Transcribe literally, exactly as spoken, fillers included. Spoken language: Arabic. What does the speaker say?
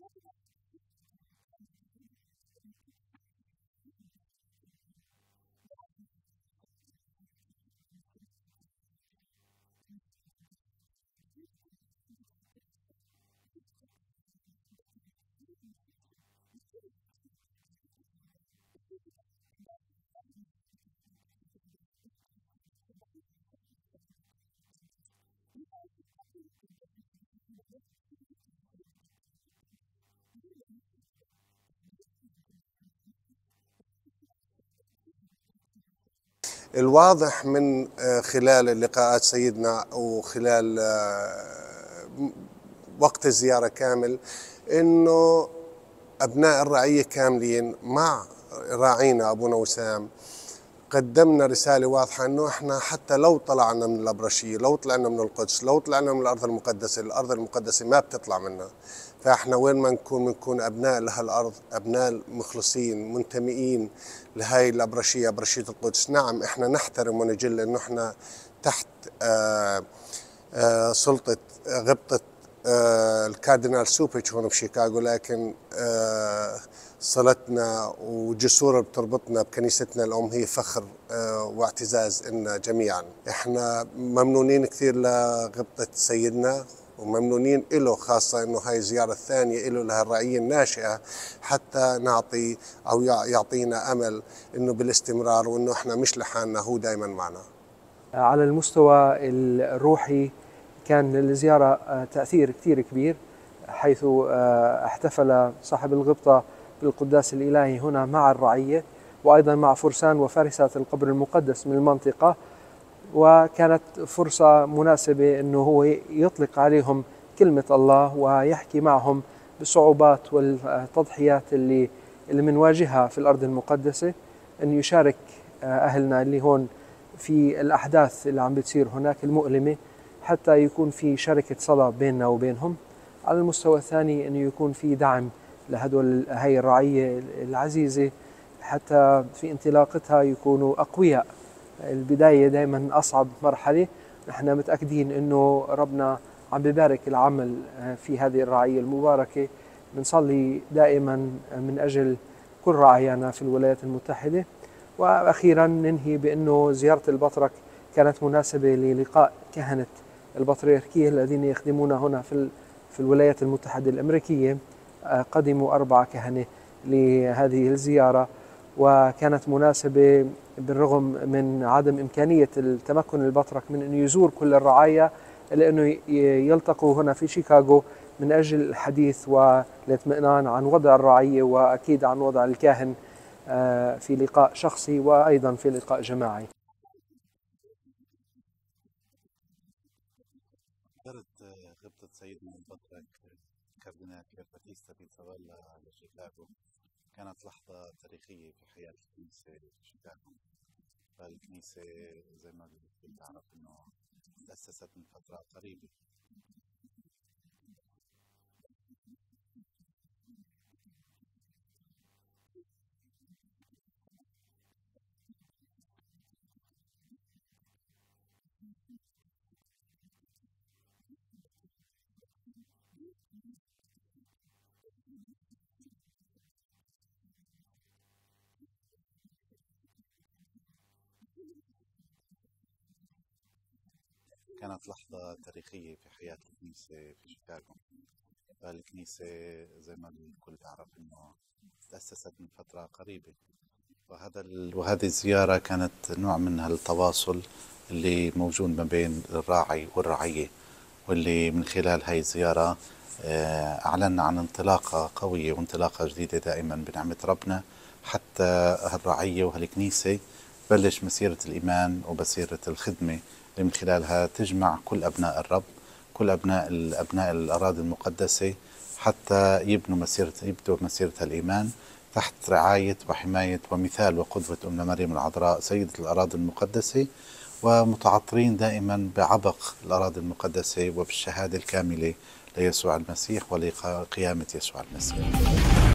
الواضح من خلال اللقاءات سيدنا وخلال وقت الزيارة كامل إنه أبناء الرعية كاملين مع راعينا أبونا وسام قدمنا رسالة واضحة إنه إحنا حتى لو طلعنا من الأبرشية، لو طلعنا من القدس، لو طلعنا من الأرض المقدسة، الأرض المقدسة ما بتطلع منا. فإحنا وين ما نكون بنكون أبناء لهالأرض، أبناء مخلصين منتمئين لهاي الأبرشية، أبرشية القدس. نعم إحنا نحترم ونجل إنه إحنا تحت آآ آآ سلطة غبطة الكاردينال سوبيتش هون بشيكاغو، لكن صلتنا وجسور بتربطنا بكنيستنا الأم هي فخر واعتزاز لنا جميعا. احنا ممنونين كثير لغبطة سيدنا وممنونين له، خاصة انه هاي الزيارة الثانية له لهالرعية الناشئة حتى نعطي او يعطينا امل انه بالاستمرار وانه احنا مش لحالنا، هو دائما معنا. على المستوى الروحي كان للزيارة تأثير كثير كبير، حيث احتفل صاحب الغبطة بالقداس الإلهي هنا مع الرعية وأيضا مع فرسان وفارسات القبر المقدس من المنطقة، وكانت فرصة مناسبة أنه هو يطلق عليهم كلمة الله ويحكي معهم بالصعوبات والتضحيات اللي اللي منواجهها في الأرض المقدسة، أن يشارك أهلنا اللي هون في الأحداث اللي عم بتصير هناك المؤلمة، حتى يكون في شركة صلاة بيننا وبينهم. على المستوى الثاني أنه يكون في دعم لهدول هاي الرعية العزيزة حتى في انطلاقتها يكونوا أقوياء. البداية دائما أصعب مرحلة، نحن متأكدين أنه ربنا عم ببارك العمل في هذه الرعية المباركة. بنصلي دائما من أجل كل رعايانا في الولايات المتحدة. وأخيرا ننهي بأنه زيارة البطرك كانت مناسبة للقاء كهنة البطريركية الذين يخدمون هنا في في الولايات المتحدة الأمريكية. قدموا أربعة كهنة لهذه الزيارة، وكانت مناسبة بالرغم من عدم إمكانية التمكن البطرك من أن يزور كل الرعايا، لأنه يلتقوا هنا في شيكاغو من أجل الحديث والاطمئنان عن وضع الرعية وأكيد عن وضع الكاهن في لقاء شخصي وأيضا في لقاء جماعي. زرت غبطة سيدنا البطرك كاردينال باتيستا بيتزابالا لشيكاغو. كانت لحظة تاريخية في حياة الكنيسة في شيكاغو. فالكنيسة زي ما كنت تعرف إنه تأسست من فترة قريبة. كانت لحظة تاريخية في حياة الكنيسة في شيكاغو. فالكنيسة زي ما الكل تعرف إنه تأسست من فترة قريبة، وهذا وهذه الزيارة كانت نوع من هالتواصل اللي موجود ما بين الراعي والرعية، واللي من خلال هاي الزيارة أعلنا عن انطلاقة قوية وانطلاقة جديدة دائما بنعمة ربنا، حتى هالرعية وهالكنيسة بلش مسيرة الإيمان ومسيرة الخدمة اللي من خلالها تجمع كل أبناء الرب، كل أبناء الأبناء الأراضي المقدسة، حتى يبنوا مسيرة يبدوا مسيرة الإيمان تحت رعاية وحماية ومثال وقدوة أمنا مريم العذراء سيدة الأراضي المقدسة، ومتعطرين دائما بعبق الأراضي المقدسة وبالشهادة الكاملة ليسوع المسيح ولقيامة يسوع المسيح.